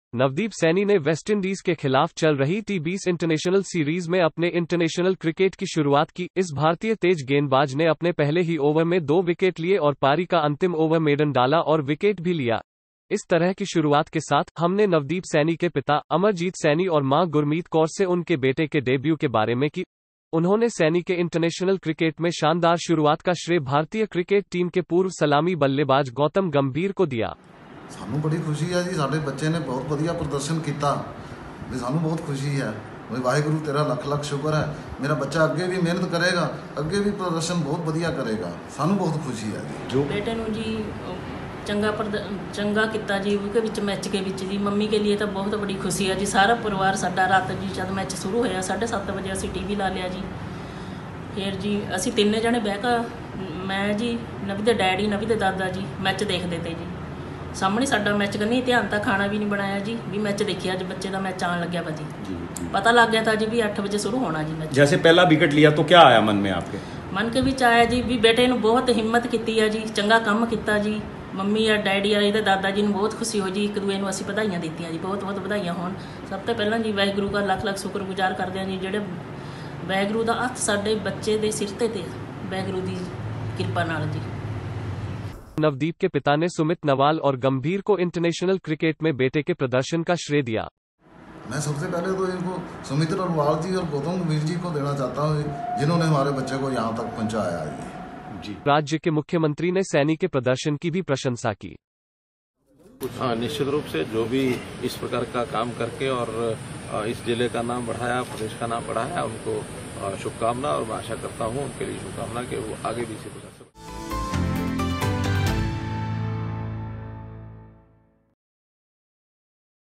नवदीप सैनी ने वेस्टइंडीज के खिलाफ चल रही T20 इंटरनेशनल सीरीज में अपने इंटरनेशनल क्रिकेट की शुरुआत की। इस भारतीय तेज गेंदबाज ने अपने पहले ही ओवर में 2 विकेट लिए और पारी का अंतिम ओवर मेडन डाला और विकेट भी लिया। इस तरह की शुरुआत के साथ हमने नवदीप सैनी के पिता अमरजीत सैनी और मां गुरमीत कौर से उनके बेटे के डेब्यू के बारे में की। उन्होंने सैनी के इंटरनेशनल क्रिकेट में शानदार शुरुआत का श्रेय भारतीय क्रिकेट टीम के पूर्व सलामी बल्लेबाज गौतम गंभीर को दिया। सानू बड़ी खुशी है जी, साडे बच्चे ने बहुत वधिया प्रदर्शन किया, भी सानू बहुत खुशी है। वाहिगुरु तेरा लख लख शुक्र है, मेरा बच्चा अगे भी मेहनत करेगा, अगे भी प्रदर्शन बहुत वधिया करेगा, सानू बहुत खुशी है जी। जो बेटे नू जी चंगा किया जी, उसके मैच के विच जी मम्मी के लिए तो बहुत बड़ी खुशी है जी। सारा परिवार साडा रात जी जब मैच शुरू होया 7:30 बजे असी टीवी ला लिया जी। फिर जी असी 3 जने बह के, मैं जी नवी दे डैडी नवी दे दादा जी मैच देखते थे जी। सामने साडा मैच करनी ध्यान तक खाना भी नहीं बनाया जी, भी मैच देखिए अज बच्चे का मैच आन लग्या जी। पता लग गया था जी भी 8 बजे शुरू होना जी मैच। जैसे पहला विकेट लिया तो क्या आया मन में आपके? मन के विच आया जी भी बेटे ने बहुत हिम्मत की है जी, चंगा काम किया जी। मम्मी या डैडी या इहदे दादा जी ने बहुत खुशी हो जी, एक दूए नूं असीं बधाइयां दित्तियां जी, बहुत बहुत बधाइयां होण। सब तो पहला जी वाहिगुरू का लख लख शुक्रगुजार करदे हां जी, जिहड़े वाहिगुरू दा हत्थ साडे बच्चे दे सिर ते वाहिगुरू दी किरपा नाल जी। नवदीप के पिता ने सुमित नवाल और गंभीर को इंटरनेशनल क्रिकेट में बेटे के प्रदर्शन का श्रेय दिया। मैं सबसे पहले तो इनको सुमित नवाल जी और गौतम गंभीर जी को देना चाहता हूँ, जिन्होंने हमारे बच्चे को यहाँ तक पहुँचाया जी। राज्य के मुख्यमंत्री ने सैनी के प्रदर्शन की भी प्रशंसा की। हाँ, निश्चित रूप से जो भी इस प्रकार का काम करके और इस जिले का नाम बढ़ाया, प्रदेश का नाम बढ़ाया, उनको शुभकामना, और मैं आशा करता हूँ उनके लिए शुभकामना कि वो आगे भी इसी प्रकार